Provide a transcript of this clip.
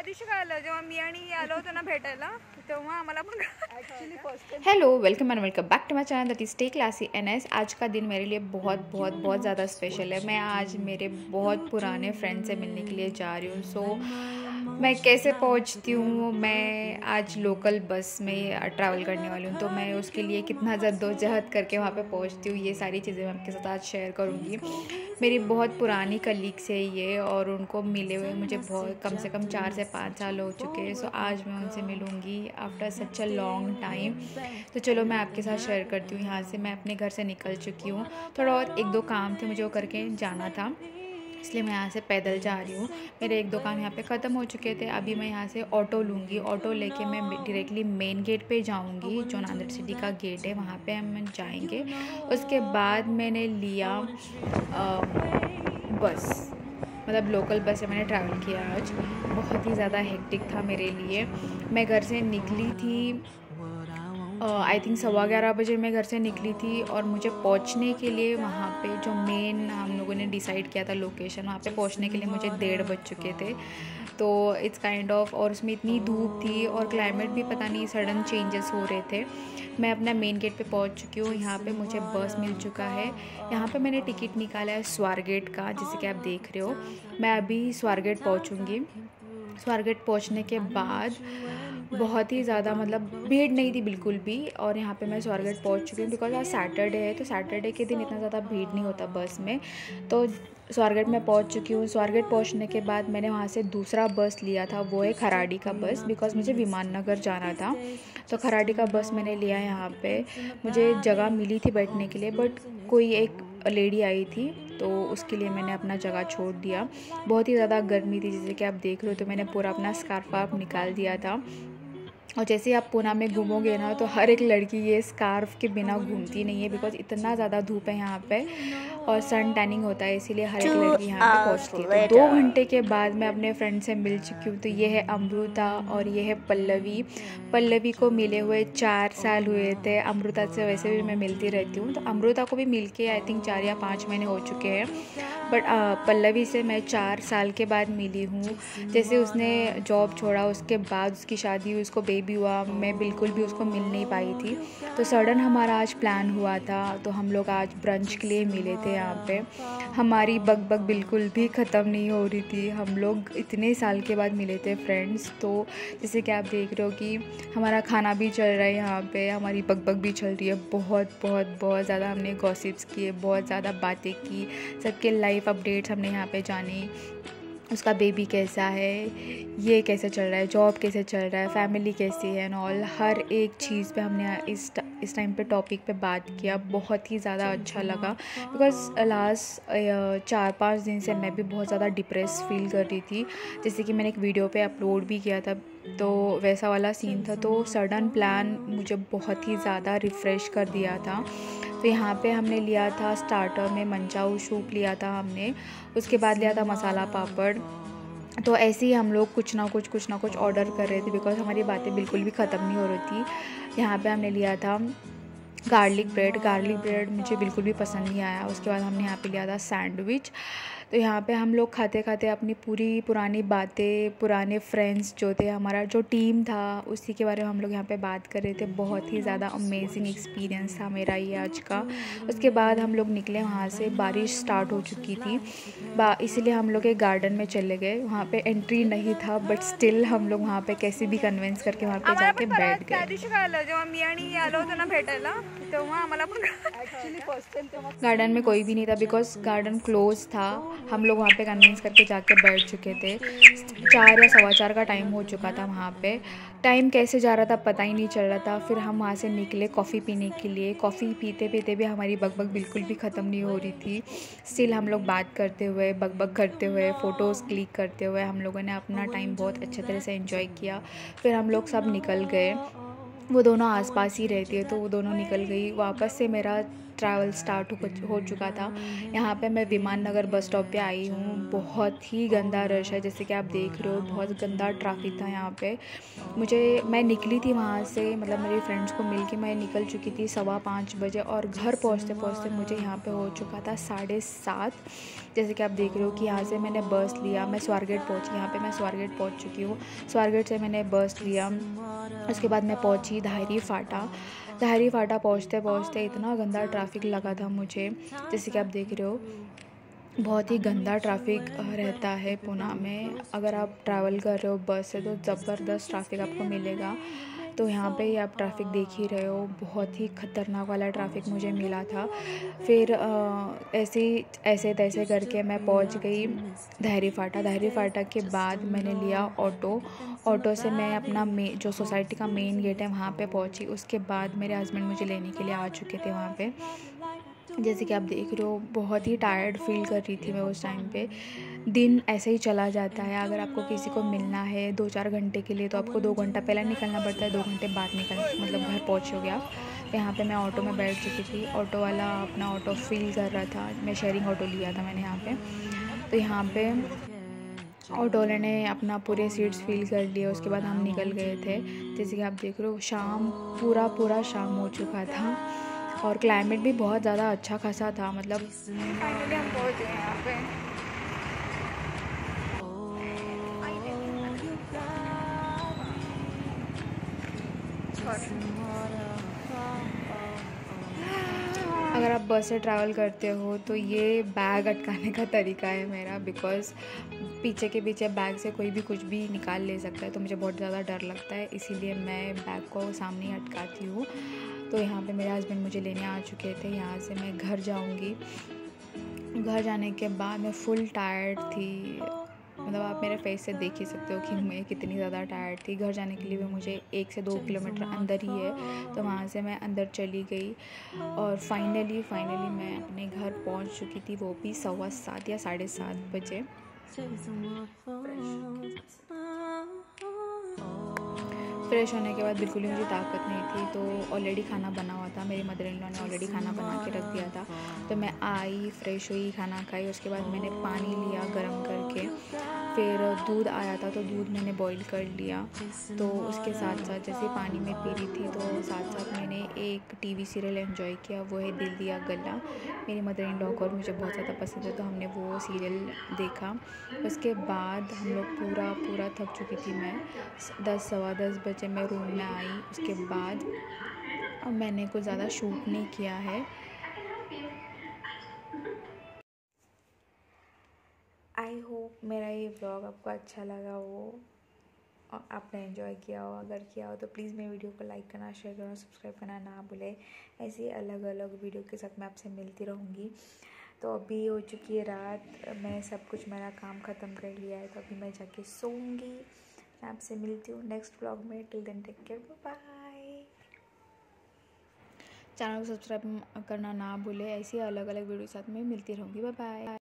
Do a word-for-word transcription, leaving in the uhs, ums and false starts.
दिवशी कळलं जेव्हा मी आणि आलो होतो ना भेटायला तेव्हा आम्हाला पण actually first hello welcome and welcome back to my channel that is stay classy N S. आज का दिन मेरे लिए बहुत बहुत बहुत ज़्यादा स्पेशल है। मैं आज मेरे बहुत पुराने फ्रेंड से मिलने के लिए जा रही हूँ। सो so, मैं कैसे पहुँचती हूँ, मैं आज लोकल बस में ट्रैवल करने वाली हूँ, तो मैं उसके लिए कितना जद्दोजहद करके वहाँ पे पहुँचती हूँ, ये सारी चीज़ें मैं आपके साथ आज शेयर करूँगी। मेरी बहुत पुरानी कलीग्स है ये, और उनको मिले हुए मुझे बहुत कम से कम चार से पाँच साल हो चुके हैं। सो आज मैं उनसे मिलूँगी after such a long time. तो चलो मैं आपके साथ शेयर करती हूँ। यहाँ से मैं अपने घर से निकल चुकी हूँ, थोड़ा और एक दो काम थे मुझे वो करके जाना था, इसलिए मैं यहाँ से पैदल जा रही हूँ। मेरे एक दो काम यहाँ पे ख़त्म हो चुके थे। अभी मैं यहाँ से ऑटो लूँगी, ऑटो लेके मैं डायरेक्टली मेन गेट पे जाऊँगी, जो नांदेड़ सिटी का गेट है वहाँ पे हम जाएंगे। उसके बाद मैंने लिया आ, बस, मतलब लोकल बस से मैंने ट्रैवल किया। आज बहुत ही ज़्यादा हेक्टिक था मेरे लिए। मैं घर से निकली थी आई थिंक सवा ग्यारह बजे मैं घर से निकली थी, और मुझे पहुंचने के लिए वहाँ पे जो मेन हम लोगों ने डिसाइड किया था लोकेशन, वहाँ पे पहुंचने के लिए मुझे डेढ़ बज चुके थे। तो इट्स काइंड ऑफ, और उसमें इतनी धूप थी और क्लाइमेट भी पता नहीं सडन चेंजेस हो रहे थे। मैं अपना मेन गेट पे पहुंच चुकी हूँ। यहाँ पे मुझे बस मिल चुका है। यहाँ पे मैंने टिकट निकाला है स्वारगेट का, जैसे कि आप देख रहे हो। मैं अभी स्वारगेट पहुँचूँगी। स्वारगेट पहुँचने के बाद बहुत ही ज़्यादा मतलब भीड़ नहीं थी बिल्कुल भी, और यहाँ पे मैं स्वारगेट पहुँच चुकी हूँ बिकॉज आज सैटरडे है, तो सैटरडे के दिन इतना ज़्यादा भीड़ नहीं होता बस में। तो स्वारगेट में पहुँच चुकी हूँ। स्वारगेट पहुँचने के बाद मैंने वहाँ से दूसरा बस लिया था, वो है खराड़ी का बस, बिकॉज मुझे विमान नगर जाना था। तो खराड़ी का बस मैंने लिया। यहाँ पे मुझे जगह मिली थी बैठने के लिए, बट कोई एक लेडी आई थी तो उसके लिए मैंने अपना जगह छोड़ दिया। बहुत ही ज़्यादा गर्मी थी, जैसे कि आप देख रहे हो, तो मैंने पूरा अपना स्कार्फ वार्फ निकाल दिया था। और जैसे ही आप पूना में घूमोगे ना, तो हर एक लड़की ये स्कार्फ के बिना घूमती नहीं है, बिकॉज इतना ज़्यादा धूप है यहाँ पे और सन टैनिंग होता है, इसीलिए हर एक लड़की यहाँ पे पहुँचती है। तो दो घंटे के बाद मैं अपने फ्रेंड से मिल चुकी हूँ। तो ये है अमृता और ये है पल्लवी। पल्लवी को मिले हुए चार साल हुए थे। अमृता से वैसे भी मैं मिलती रहती हूँ, तो अमृता को भी मिल के आई थिंक चार या पाँच महीने हो चुके हैं, बट पल्लवी से मैं चार साल के बाद मिली हूँ। जैसे उसने जॉब छोड़ा, उसके बाद उसकी शादी हुई, उसको बेबी हुआ, मैं बिल्कुल भी उसको मिल नहीं पाई थी। तो सडन हमारा आज प्लान हुआ था, तो हम लोग आज ब्रंच के लिए मिले थे यहाँ पे। हमारी बकबक बिल्कुल भी ख़त्म नहीं हो रही थी। हम लोग इतने साल के बाद मिले थे फ्रेंड्स। तो जैसे कि आप देख रहे हो कि हमारा खाना भी चल रहा है यहाँ पे, हमारी बकबक भी चल रही है। बहुत बहुत बहुत ज़्यादा हमने गॉसिप्स किए, बहुत ज़्यादा बातें की, सबके लाइफ अपडेट्स हमने यहाँ पे जानी। उसका बेबी कैसा है, ये कैसे चल रहा है, जॉब कैसे चल रहा है, फैमिली कैसी है एंड ऑल, हर एक चीज़ पे हमने इस इस टाइम पे टॉपिक पे बात किया। बहुत ही ज़्यादा अच्छा लगा, बिकॉज लास्ट चार पाँच दिन से मैं भी बहुत ज़्यादा डिप्रेस फील कर रही थी, जैसे कि मैंने एक वीडियो पे अपलोड भी किया था, तो वैसा वाला सीन था। तो सडन प्लान मुझे बहुत ही ज़्यादा रिफ़्रेश कर दिया था। तो यहाँ पे हमने लिया था स्टार्टर में मंचाऊ सूप लिया था हमने, उसके बाद लिया था मसाला पापड़। तो ऐसे ही हम लोग कुछ ना कुछ कुछ ना कुछ ऑर्डर कर रहे थे, बिकॉज हमारी बातें बिल्कुल भी ख़त्म नहीं हो रही थी। यहाँ पे हमने लिया था गार्लिक ब्रेड। गार्लिक ब्रेड मुझे बिल्कुल भी पसंद नहीं आया। उसके बाद हमने यहाँ पे लिया था सैंडविच। तो यहाँ पे हम लोग खाते खाते अपनी पूरी पुरानी बातें, पुराने फ्रेंड्स जो थे, हमारा जो टीम था, उसी के बारे में हम लोग यहाँ पे बात कर रहे थे। बहुत ही ज़्यादा अमेजिंग एक्सपीरियंस था मेरा ये आज का। उसके बाद हम लोग निकले वहाँ से, बारिश स्टार्ट हो चुकी थी, इसलिए हम लोग एक गार्डन में चले गए। वहाँ पे एंट्री नहीं था, बट स्टिल हम लोग वहाँ पे कैसे भी कन्विंस करके वहाँ पे जाके बैठ गए। जेव्हा मी आणि आलो होतो ना भेटायला तेव्हा आम्हाला पण ॲक्च्युली फर्स्ट टाइम तेव्हा गार्डन में कोई भी नहीं था, बिकॉज गार्डन क्लोज था। हम लोग वहाँ पे कन्विंस करके जाके बैठ चुके थे। चार या सवा चार का टाइम हो चुका था वहाँ पे। टाइम कैसे जा रहा था पता ही नहीं चल रहा था। फिर हम वहाँ से निकले कॉफ़ी पीने के लिए। कॉफ़ी पीते पीते भी हमारी बकबक बिल्कुल भी ख़त्म नहीं हो रही थी। स्टिल हम लोग बात करते हुए, बकबक करते हुए, फ़ोटोज़ क्लिक करते हुए हम लोगों ने अपना टाइम बहुत अच्छे तरह से एंजॉय किया। फिर हम लोग सब निकल गए। वो दोनों आसपास ही रहती है, तो वो दोनों निकल गई। वापस से मेरा ट्रैवल स्टार्ट हो हो चुका था। यहाँ पे मैं विमान नगर बस स्टॉप पे आई हूँ। बहुत ही गंदा रश है, जैसे कि आप देख रहे हो, बहुत गंदा ट्रैफिक था यहाँ पे। मुझे मैं निकली थी वहाँ से, मतलब मेरी फ्रेंड्स को मिल के मैं निकल चुकी थी सवा पाँच बजे, और घर पहुँचते पहुँचते मुझे यहाँ पे हो चुका था साढ़े सात। जैसे कि आप देख रहे हो कि यहाँ से मैंने बस लिया, मैं स्वारगेट पहुँची। यहाँ पे मैं स्वारगेट पहुँच चुकी हूँ। स्वारगेट से मैंने बस लिया, उसके बाद मैं पहुँची धायरी फाटा। धायरी फाटा पहुँचते पहुँचते इतना गंदा ट्रैफिक लगा था मुझे, जैसे कि आप देख रहे हो, बहुत ही गंदा ट्रैफिक रहता है पुणे में। अगर आप ट्रैवल कर रहे हो बस से तो ज़बरदस्त ट्रैफिक आपको मिलेगा। तो यहाँ पे ही आप ट्रैफिक देख ही रहे हो, बहुत ही ख़तरनाक वाला ट्रैफिक मुझे मिला था। फिर ऐसे ऐसे तैसे करके मैं पहुँच गई धायरी फाटा। धायरी फाटा के बाद मैंने लिया ऑटो। ऑटो से मैं अपना मे जो सोसाइटी का मेन गेट है वहाँ पे पहुँची। उसके बाद मेरे हस्बैंड मुझे लेने के लिए आ चुके थे वहाँ पे। जैसे कि आप देख रहे हो, बहुत ही टायर्ड फील कर रही थी मैं उस टाइम पे। दिन ऐसे ही चला जाता है। अगर आपको किसी को मिलना है दो चार घंटे के लिए तो आपको दो घंटा पहले निकलना पड़ता है, दो घंटे बाद निकल मतलब घर पहुँचोगे आप। यहाँ पे मैं ऑटो में बैठ चुकी थी। ऑटो वाला अपना ऑटो फिल कर रहा था। मैं शेयरिंग ऑटो लिया था मैंने यहाँ पे। तो यहाँ पे ऑटो वाले ने अपना पूरे सीट्स फिल कर लिए। उसके बाद हम निकल गए थे। जैसे कि आप देख रहे हो, शाम पूरा पूरा शाम हो चुका था और क्लाइमेट भी बहुत ज़्यादा अच्छा खासा था। मतलब फाइनली हम पहुंच गए यहाँ पे। अगर आप बस से ट्रैवल करते हो तो ये बैग अटकाने का तरीका है मेरा, बिकॉज़ पीछे के पीछे बैग से कोई भी कुछ भी निकाल ले सकता है, तो मुझे बहुत ज़्यादा डर लगता है, इसीलिए मैं बैग को सामने ही अटकाती हूँ। तो यहाँ पे मेरे हस्बैंड मुझे लेने आ चुके थे। यहाँ से मैं घर जाऊँगी। घर जाने के बाद मैं फुल टायर्ड थी, मतलब आप मेरे फेस से देख ही सकते हो कि मैं कितनी ज़्यादा टायर्ड थी। घर जाने के लिए भी मुझे एक से दो किलोमीटर अंदर ही है, तो वहाँ से मैं अंदर चली गई और फाइनली फाइनली मैं अपने घर पहुँच चुकी थी, वो भी सवा सात या साढ़े सात बजे। फ्रेश होने के बाद बिल्कुल ही मुझे ताकत नहीं थी, तो ऑलरेडी खाना बना हुआ था। मेरी मदर इन लॉ ने ऑलरेडी खाना बना के रख दिया था। तो मैं आई, फ्रेश हुई, खाना खाई, उसके बाद मैंने पानी लिया गरम करके। फिर दूध आया था तो दूध मैंने बॉईल कर लिया। तो उसके साथ साथ जैसे पानी में पी रही थी तो साथ साथ मैंने एक टीवी सीरियल एंजॉय किया, वो है दिल दिया गल्ला। मेरी मदर इन लॉ को और मुझे बहुत ज़्यादा पसंद है, तो हमने वो सीरियल देखा। उसके बाद हम लोग पूरा पूरा थक चुकी थी मैं। दस सवा दस बजे मैं रूम में आई। उसके बाद अब मैंने कुछ ज़्यादा शूट नहीं किया है। आई होप मेरा ये व्लॉग आपको अच्छा लगा हो और आपने एंजॉय किया हो। अगर किया हो तो प्लीज़ मेरी वीडियो को लाइक करना, शेयर करना, सब्सक्राइब करना ना भूलें। ऐसी अलग अलग वीडियो के साथ मैं आपसे मिलती रहूँगी। तो अभी हो चुकी है रात, मैं सब कुछ मेरा काम ख़त्म कर लिया है, तो अभी मैं जाके सोऊंगी। मैं आपसे मिलती हूँ नेक्स्ट व्लॉग में। Till then take care, bye. Channel को सब्सक्राइब करना ना भूलें। ऐसी अलग अलग वीडियो के साथ मैं मिलती रहूँगी। Bye bye.